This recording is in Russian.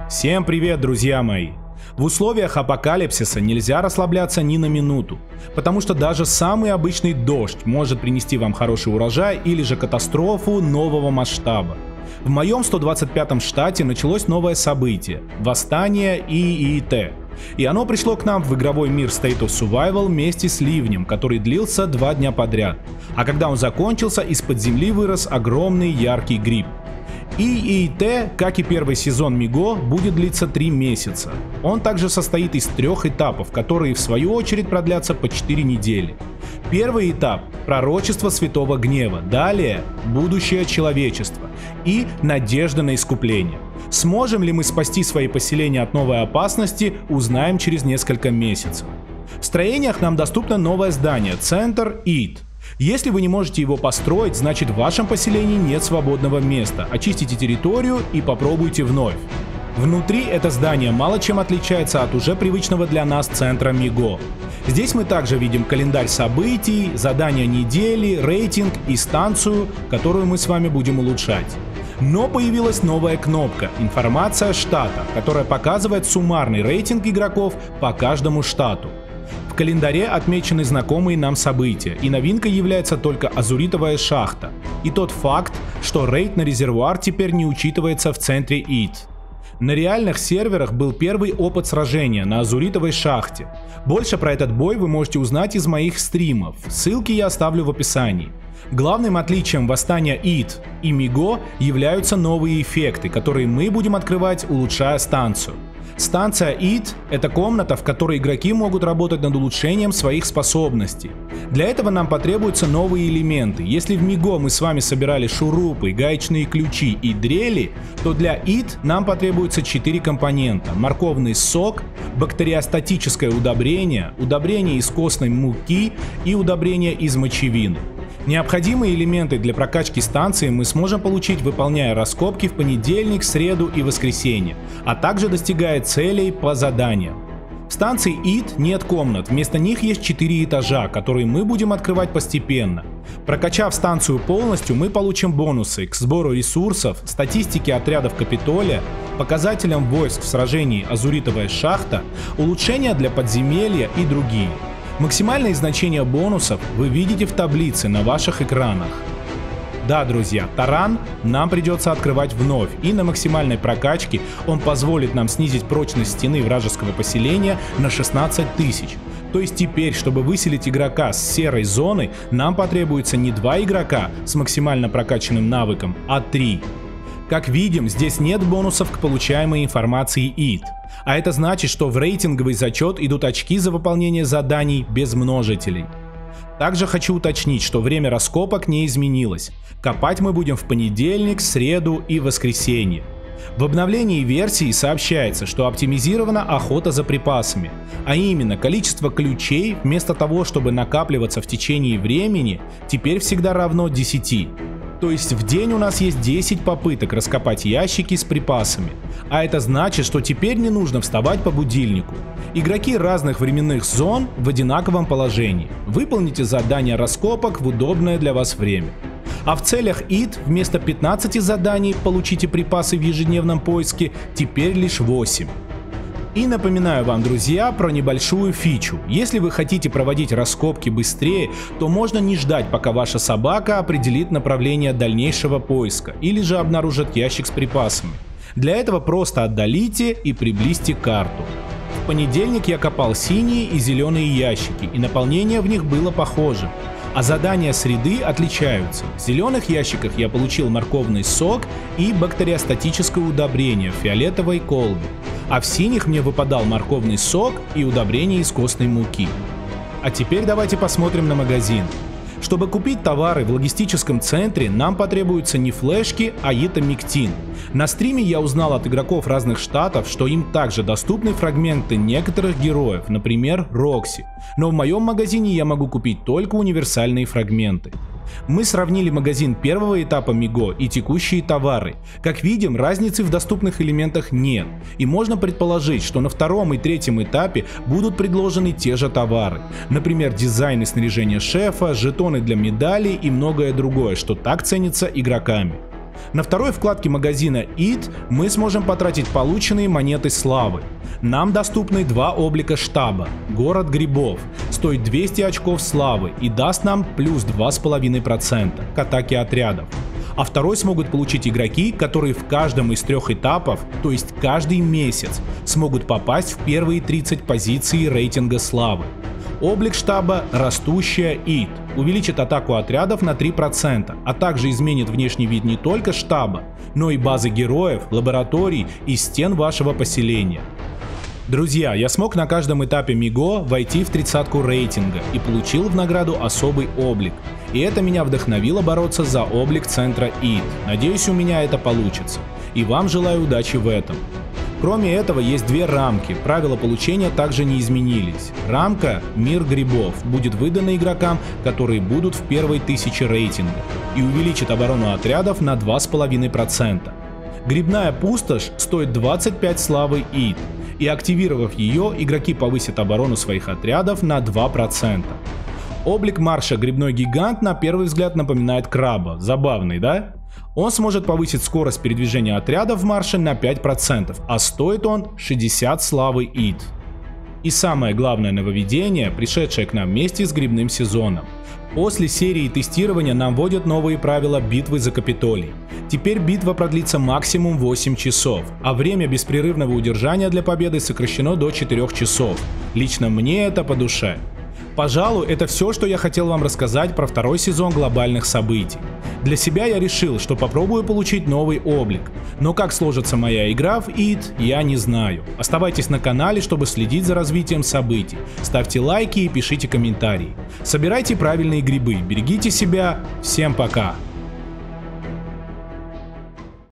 Всем привет, друзья мои! В условиях апокалипсиса нельзя расслабляться ни на минуту, потому что даже самый обычный дождь может принести вам хороший урожай или же катастрофу нового масштаба. В моем 125-м штате началось новое событие – восстание ИИТ. И оно пришло к нам в игровой мир State of Survival вместе с ливнем, который длился 2 дня подряд. А когда он закончился, из-под земли вырос огромный яркий гриб. ИИТ, как и первый сезон МИГО, будет длиться 3 месяца. Он также состоит из 3 этапов, которые в свою очередь продлятся по 4 недели. Первый этап – пророчество Святого Гнева, далее – будущее человечества и надежда на искупление. Сможем ли мы спасти свои поселения от новой опасности, узнаем через несколько месяцев. В строениях нам доступно новое здание – Центр ИИТ. Если вы не можете его построить, значит в вашем поселении нет свободного места. Очистите территорию и попробуйте вновь. Внутри это здание мало чем отличается от уже привычного для нас центра МИГО. Здесь мы также видим календарь событий, задания недели, рейтинг и станцию, которую мы с вами будем улучшать. Но появилась новая кнопка «Информация штата», которая показывает суммарный рейтинг игроков по каждому штату. В календаре отмечены знакомые нам события, и новинкой является только азуритовая шахта, и тот факт, что рейд на резервуар теперь не учитывается в центре ИИТ. На реальных серверах был первый опыт сражения на азуритовой шахте. Больше про этот бой вы можете узнать из моих стримов, ссылки я оставлю в описании. Главным отличием восстания ИИТ и МИГО являются новые эффекты, которые мы будем открывать, улучшая станцию. Станция ИИТ – это комната, в которой игроки могут работать над улучшением своих способностей. Для этого нам потребуются новые элементы. Если в МИГО мы с вами собирали шурупы, гаечные ключи и дрели, то для ИИТ нам потребуется 4 компонента: морковный сок, бактериостатическое удобрение, удобрение из костной муки и удобрение из мочевины. Необходимые элементы для прокачки станции мы сможем получить, выполняя раскопки в понедельник, среду и воскресенье, а также достигая целей по заданиям. В станции ИИТ нет комнат, вместо них есть 4 этажа, которые мы будем открывать постепенно. Прокачав станцию полностью, мы получим бонусы к сбору ресурсов, статистике отрядов Капитолия, показателям войск в сражении Азуритовая шахта, улучшения для подземелья и другие. Максимальные значения бонусов вы видите в таблице на ваших экранах. Да, друзья, таран нам придется открывать вновь, и на максимальной прокачке он позволит нам снизить прочность стены вражеского поселения на 16 тысяч. То есть теперь, чтобы выселить игрока с серой зоны, нам потребуется не 2 игрока с максимально прокачанным навыком, а 3. Как видим, здесь нет бонусов к получаемой информации ИИТ. А это значит, что в рейтинговый зачет идут очки за выполнение заданий без множителей. Также хочу уточнить, что время раскопок не изменилось. Копать мы будем в понедельник, среду и воскресенье. В обновлении версии сообщается, что оптимизирована охота за припасами, а именно количество ключей вместо того, чтобы накапливаться в течение времени, теперь всегда равно 10. То есть в день у нас есть 10 попыток раскопать ящики с припасами. А это значит, что теперь не нужно вставать по будильнику. Игроки разных временных зон в одинаковом положении. Выполните задание раскопок в удобное для вас время. А в целях ИИТ вместо 15 заданий «Получите припасы в ежедневном поиске» теперь лишь 8. И напоминаю вам, друзья, про небольшую фичу. Если вы хотите проводить раскопки быстрее, то можно не ждать, пока ваша собака определит направление дальнейшего поиска или же обнаружит ящик с припасами. Для этого просто отдалите и приблизьте карту. В понедельник я копал синие и зеленые ящики, и наполнение в них было похожим. А задания среды отличаются. В зеленых ящиках я получил морковный сок и бактериостатическое удобрение в фиолетовой колбе. А в синих мне выпадал морковный сок и удобрение из костной муки. А теперь давайте посмотрим на магазин. Чтобы купить товары в логистическом центре, нам потребуются не флешки, а ятомиктин. На стриме я узнал от игроков разных штатов, что им также доступны фрагменты некоторых героев, например, Рокси. Но в моем магазине я могу купить только универсальные фрагменты. Мы сравнили магазин первого этапа МИГО и текущие товары. Как видим, разницы в доступных элементах нет, и можно предположить, что на втором и третьем этапе будут предложены те же товары. Например, дизайн и снаряжение шефа, жетоны для медалей и многое другое, что так ценится игроками. На второй вкладке магазина EAT мы сможем потратить полученные монеты славы. Нам доступны два облика штаба. Город грибов стоит 200 очков славы и даст нам плюс 2,5% к атаке отрядов. А второй смогут получить игроки, которые в каждом из 3 этапов, то есть каждый месяц, смогут попасть в первые 30 позиций рейтинга славы. Облик штаба «Растущая EAT» увеличит атаку отрядов на 3%, а также изменит внешний вид не только штаба, но и базы героев, лабораторий и стен вашего поселения. Друзья, я смог на каждом этапе МИГО войти в 30-ку рейтинга и получил в награду особый облик. И это меня вдохновило бороться за облик центра EAT. Надеюсь, у меня это получится. И вам желаю удачи в этом. Кроме этого, есть две рамки, правила получения также не изменились. Рамка «Мир грибов» будет выдана игрокам, которые будут в первой 1000 рейтинга, и увеличит оборону отрядов на 2,5%. Грибная пустошь стоит 25 славы EAT, и активировав ее, игроки повысят оборону своих отрядов на 2%. Облик марша «Грибной гигант» на первый взгляд напоминает краба. Забавный, да? Он сможет повысить скорость передвижения отрядов в марше на 5%, а стоит он 60 славы EAT. И самое главное нововведение, пришедшее к нам вместе с грибным сезоном. После серии тестирования нам вводят новые правила битвы за Капитолий. Теперь битва продлится максимум 8 часов, а время беспрерывного удержания для победы сокращено до 4 часов. Лично мне это по душе. Пожалуй, это все, что я хотел вам рассказать про второй сезон глобальных событий. Для себя я решил, что попробую получить новый облик, но как сложится моя игра в EAT, я не знаю. Оставайтесь на канале, чтобы следить за развитием событий, ставьте лайки и пишите комментарии. Собирайте правильные грибы, берегите себя, всем пока!